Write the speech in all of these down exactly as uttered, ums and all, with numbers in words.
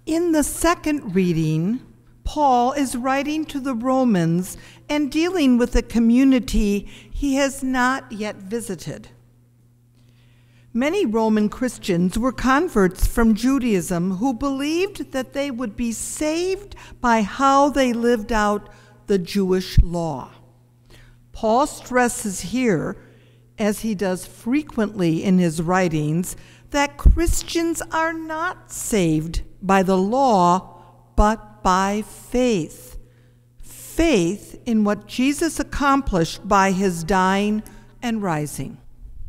In the second reading, Paul is writing to the Romans and dealing with a community he has not yet visited. Many Roman Christians were converts from Judaism who believed that they would be saved by how they lived out the Jewish law. Paul stresses here, as he does frequently in his writings, that Christians are not saved by the law, but by faith. Faith in what Jesus accomplished by his dying and rising.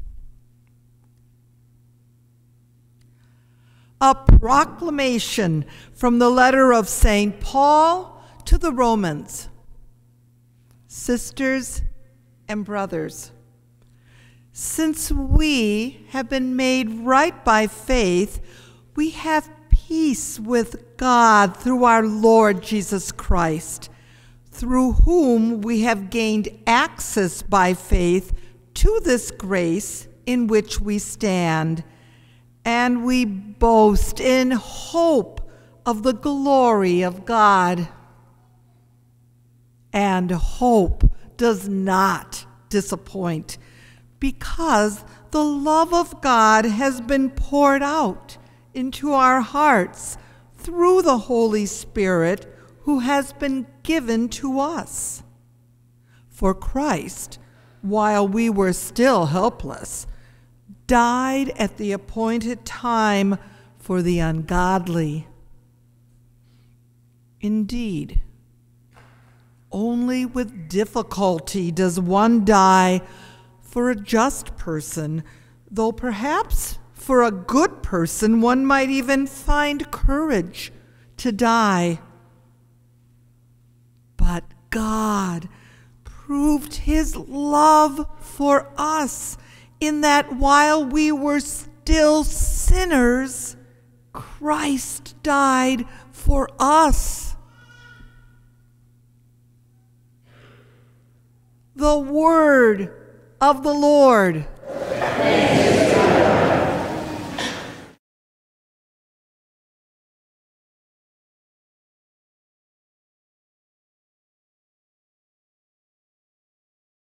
A proclamation from the letter of Saint Paul to the Romans. Sisters and brothers, since we have been made right by faith, we have peace with God through our Lord Jesus Christ, through whom we have gained access by faith to this grace in which we stand, and we boast in hope of the glory of God. And hope does not disappoint, because the love of God has been poured out into our hearts through the Holy Spirit who has been given to us. For Christ, while we were still helpless, died at the appointed time for the ungodly. Indeed, only with difficulty does one die for a just person, though perhaps for a good person one might even find courage to die. But God proved his love for us in that while we were still sinners, Christ died for us. The word of the Lord.